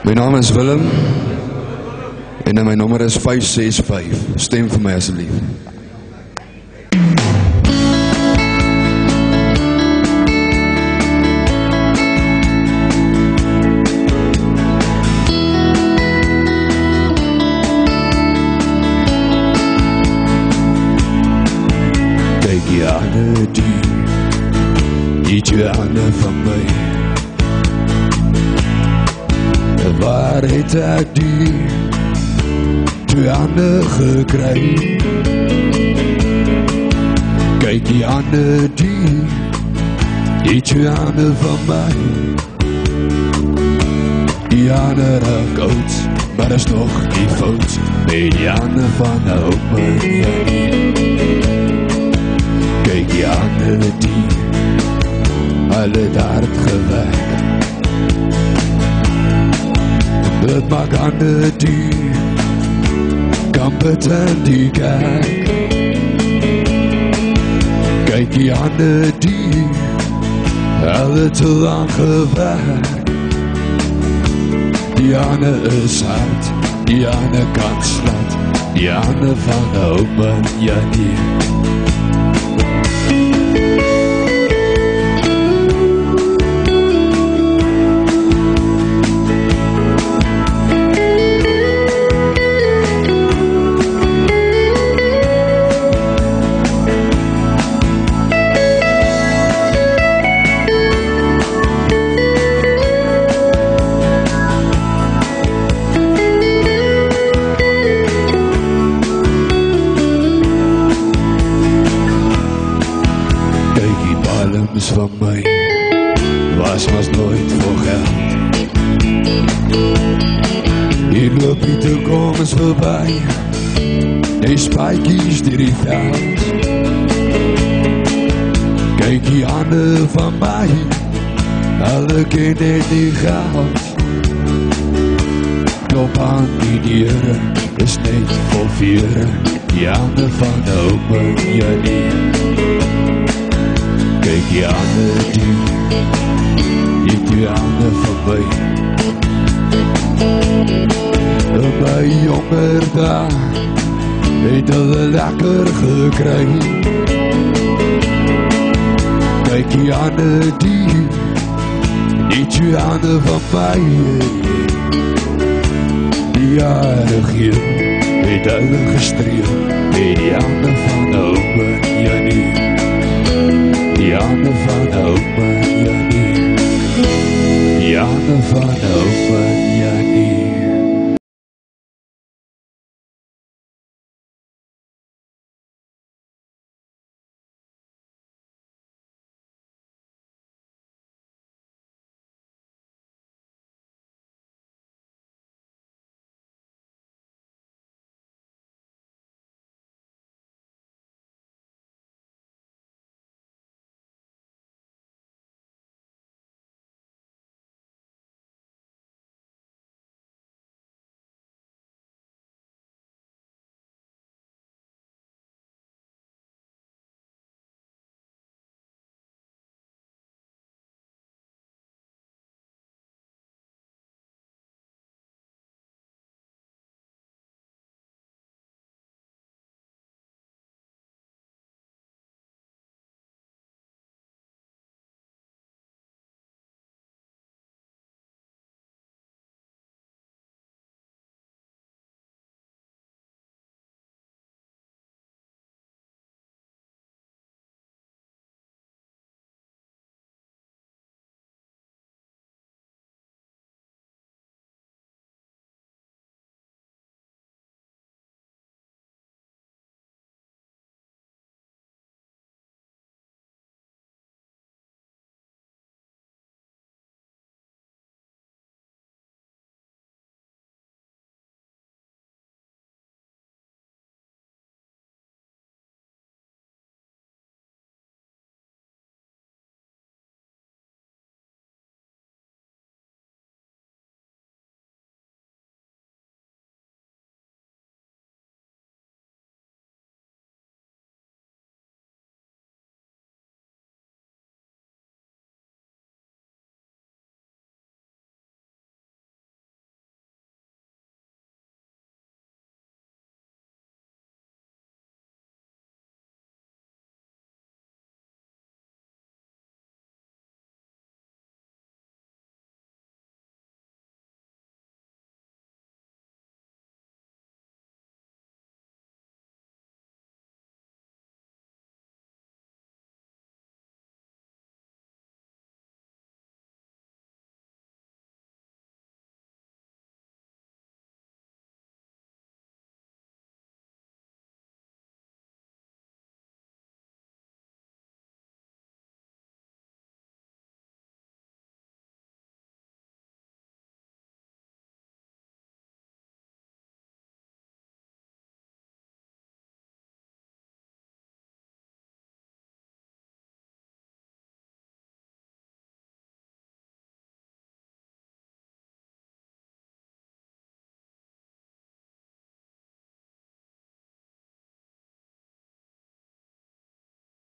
My naam is Willem en my nommer is 565. Stem vir my asseblief. Kyk jy aan die twee hande van my. Waar het ek die twee hande gekry? Kyk die hande die twee hande van my. Die hande raak oud, maar is nog nie fout. Nee, die hande van ou man, ja nie. Kyk die hande die hulle het hard gewerk. Dit maak hande die kampet en die kerk. Kyk die hande die hulle te lang gewerk. Die hande is hard, die hande kan slat. Die hande van de open, ja nie. Van my was nooit voor geld. Hier loop die toekomst voorbij, die spijkies die die veld. Kyk die hande van my, hulle ken net die geld. Klop aan die dieren, is net vol vieren. Die hande van de open, ja nie. Kyk die hande die twee hande van my. In my jonger dag het hulle lekker gekry. Kyk die hande die twee hande van my. Die jare geel het hulle gestreel. Met die hande van de open, ja nie. Die hande van de open, ja nie. Die hande van de open.